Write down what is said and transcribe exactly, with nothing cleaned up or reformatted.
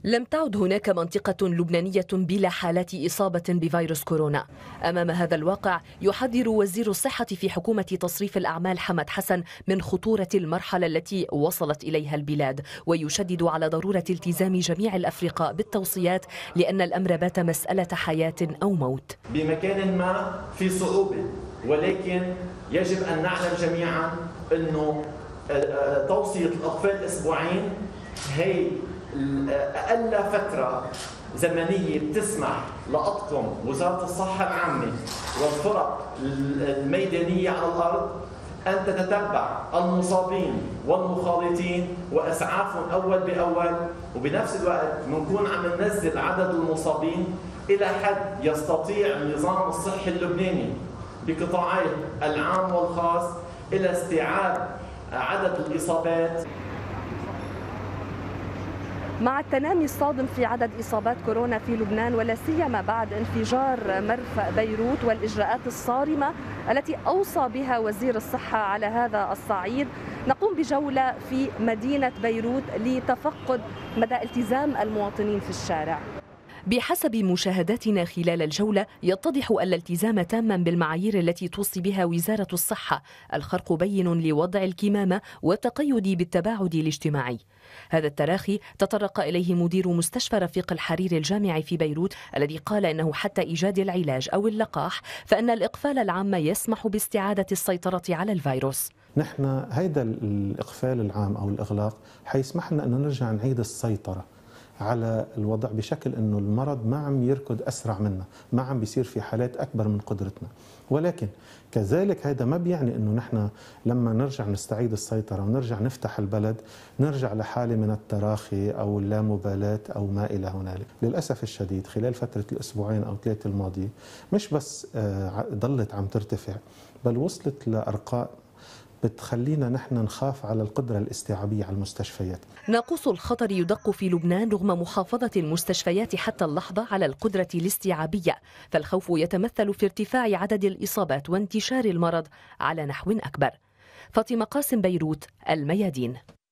لم تعد هناك منطقة لبنانية بلا حالات إصابة بفيروس كورونا. أمام هذا الواقع يحذر وزير الصحة في حكومة تصريف الأعمال حمد حسن من خطورة المرحلة التي وصلت إليها البلاد، ويشدد على ضرورة التزام جميع الأفرقاء بالتوصيات لأن الأمر بات مسألة حياة أو موت. بمكان ما في صعوبة، ولكن يجب أن نعلم جميعا أنه توصية الأطفال أسبوعين هي أقل فترة زمنية بتسمح لأطقم وزارة الصحة العامة والفرق الميدانية على الأرض أن تتتبع المصابين والمخالطين وإسعافهم أول بأول، وبنفس الوقت بنكون عم ننزل عدد المصابين إلى حد يستطيع النظام الصحي اللبناني بقطاعيه العام والخاص إلى استيعاب عدد الإصابات. مع التنامي الصادم في عدد إصابات كورونا في لبنان، ولا سيما بعد انفجار مرفأ بيروت والإجراءات الصارمة التي أوصى بها وزير الصحة على هذا الصعيد، نقوم بجولة في مدينة بيروت لتفقد مدى التزام المواطنين في الشارع. بحسب مشاهداتنا خلال الجولة يتضح أن الالتزام تاما بالمعايير التي توصي بها وزارة الصحة، الخرق بين لوضع الكمامة والتقيد بالتباعد الاجتماعي. هذا التراخي تطرق إليه مدير مستشفى رفيق الحرير الجامعي في بيروت، الذي قال أنه حتى إيجاد العلاج أو اللقاح فإن الإقفال العام يسمح باستعادة السيطرة على الفيروس. نحن هيدا الإقفال العام أو الإغلاق حيسمح لنا أنه نرجع نعيد السيطرة على الوضع بشكل أنه المرض ما عم يركض أسرع منا، ما عم بيصير في حالات أكبر من قدرتنا. ولكن كذلك هذا ما بيعني أنه نحن لما نرجع نستعيد السيطرة ونرجع نفتح البلد نرجع لحالة من التراخي أو اللامبالاة أو ما إلى هنالك. للأسف الشديد خلال فترة الأسبوعين أو ثلاثة الماضية مش بس ضلت عم ترتفع، بل وصلت لأرقام بتخلينا نحن نخاف على القدرة الاستيعابية على المستشفيات. ناقوس الخطر يدق في لبنان رغم محافظة المستشفيات حتى اللحظة على القدرة الاستيعابية، فالخوف يتمثل في ارتفاع عدد الإصابات وانتشار المرض على نحو أكبر. فاطمة قاسم، بيروت، الميادين.